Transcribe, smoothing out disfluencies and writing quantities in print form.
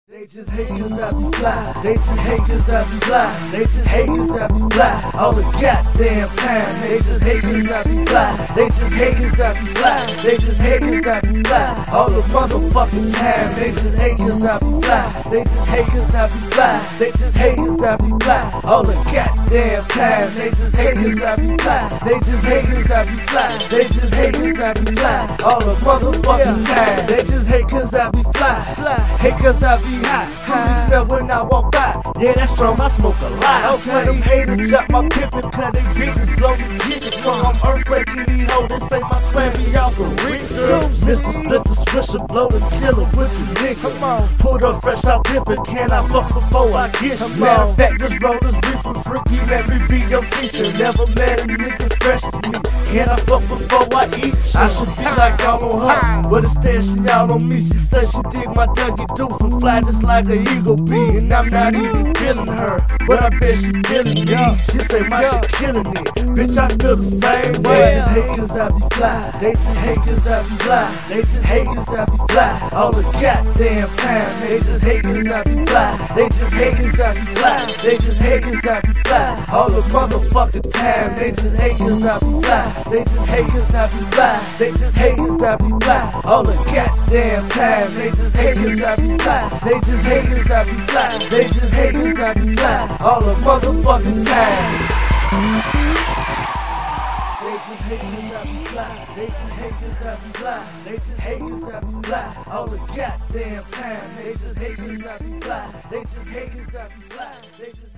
They just hate cause I be fly. They just hate cause I be fly. They just hate cause I be fly. All the goddamn time. They just hate cause I be fly. They just hate cause I be fly. They just hate cause I be fly. All the motherfucking time. They just hate cause I be fly. They just hate cause I be fly. They just hate cause I be fly. All the goddamn time. They just hate cause I be fly. They just hate cause I be fly. They just hate cause I be fly. All the motherfucking time. They just hate cause I be fly. Hate cause I be hot. You smell when I walk by. Yeah, that's strong, I smoke a lot. I swear them haters drop my pimpin' cause they bitches blow me kisses. So I'm earthquaking these hoes, they say my swag be off the ring. Mr. Split the swisher, blow the killer with your nigga. Come on, pulled up fresh out pimpin', can I fuck before I kiss you? Matter of fact, this rollers reefin' freaky, let me be your teacher. Never met a nigga fresh as me. Can I fuck before I eat you? I should be like all on her, but instead she out on me. She said she dig my Dougie Deuce, I'm fly just like an eagle bee. And I'm not even feeling her, but I bet she feeling me. She say my shit killing it, bitch I feel the same way. They just hate cause I be fly. They just hate cause I be fly. They just hate cause I be fly. All the goddamn time. They just hate cause I be fly. They just hate cause I be fly. They just hate cause I be fly. All the motherfucking time. They just hate cause I be fly. They just hate cause I be fly. They just hate cause I be fly. All the goddamn time. They just hate cause I be fly. They just hate cause I be fly. They just hate cause I be fly. All the motherfucking time. They just hate cause I be fly. They just hate cause I be fly. They just hate cause I be fly. All the goddamn time. They just hate cause I be fly. They just hate cause I be fly. They just